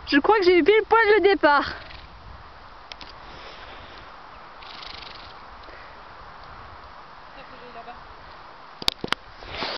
Je crois que j'ai eu pile poil le départ.